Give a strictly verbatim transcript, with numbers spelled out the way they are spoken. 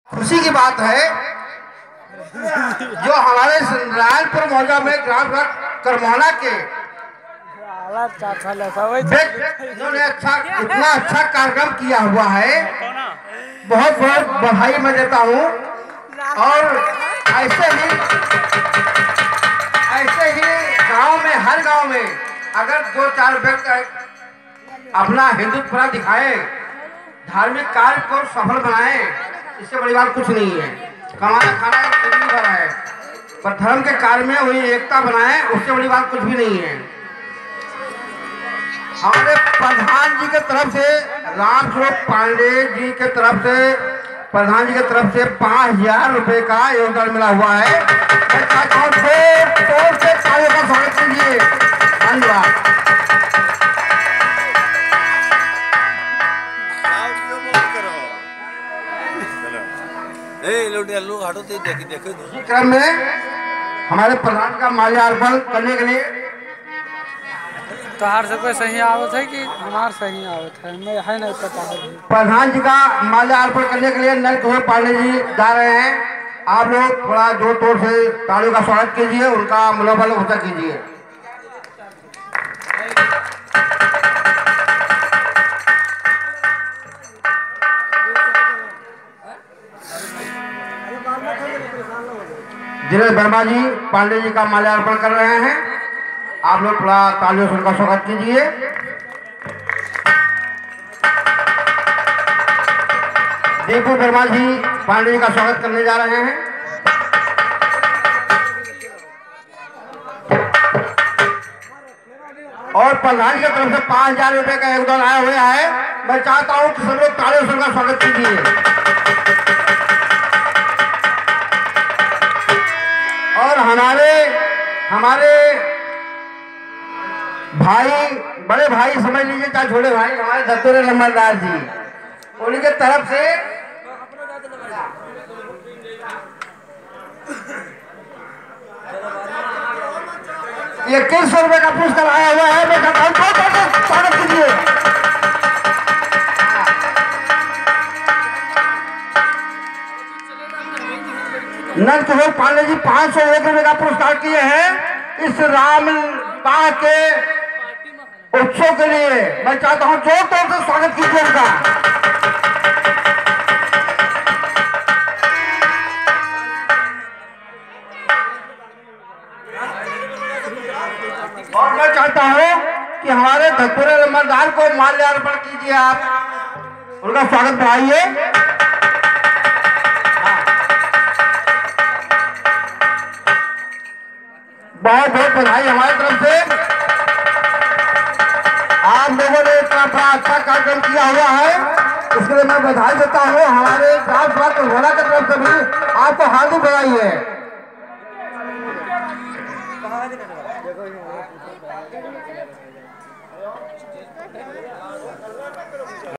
खुशी की बात है जो हमारे नारायणपुर मौजा में ग्राम करमौना के इन्होंने अच्छा इतना अच्छा कार्यक्रम किया हुआ है। बहुत बहुत बधाई मैं देता हूँ। और ऐसे ही ऐसे ही गांव में हर गांव में अगर दो चार व्यक्ति अपना हिंदुत्व दिखाए, धार्मिक कार्य को सफल बनाए, इससे बड़ी बात कुछ नहीं है। कमाना खाना जिंदगी भर है, पर धर्म के कार्य में वही एकता बनाए, उससे बड़ी बात कुछ भी नहीं है। हमारे प्रधान जी के तरफ से, राम स्वरूप पांडे जी के तरफ से, प्रधान जी के तरफ से पांच हजार रुपए का योगदान मिला हुआ है। मैं चाहता हूँ जोर से तालियों का स्वागत कीजिए। धन्यवाद। क्रम में हमारे प्रधान का माल्यार्पण करने के लिए तोहार सबके सही आवत है कि हमार सही आवत है, मैं है नहीं पता है। प्रधान जी का माल्यार्पण करने के लिए नल कुमार पांडे जी जा रहे हैं। आप लोग थोड़ा जोर तोड़ से तालियों का स्वागत कीजिए, उनका मनोबल ऊंचा कीजिए। दिनेश वर्मा जी पांडे जी का माल्यार्पण कर रहे हैं। आप लोग थोड़ा तालियों से उनका स्वागत कीजिए। दीपू वर्मा जी पांडे जी का स्वागत करने जा रहे हैं। और प्रधान की तरफ से पांच हजार रुपए का योगदान आया हुआ है। मैं चाहता हूं कि सब लोग तालियों से उनका स्वागत कीजिए। और हमारे हमारे भाई, बड़े भाई समझ लीजिए चाहे छोटे भाई, हमारे धतूरे नंबरदार जी, उनके तरफ से इक्कीस सौ रुपए का पुरस्कार आया हुआ है। मैं कहता हूँ स्वागत कीजिए। नल किशोर पांडे जी पांच सौ एक रुपए का पुरस्कार किए हैं इस राम बाग के उत्सव के लिए। मैं चाहता हूं जोर तोर से स्वागत कीजिए उनका। और मैं चाहता हूं कि हमारे धतूरे नंबरदार को माल्यार्पण कीजिए, आप उनका स्वागत बढ़ाइए। बहुत बहुत बधाई हमारी तरफ से। आप लोगों ने इतना बड़ा अच्छा कार्यक्रम किया हुआ है, इसके लिए मैं बधाई देता हूँ। हमारे ग्राम सभा करमौना की तरफ से भी आपको हार्दिक बधाई है।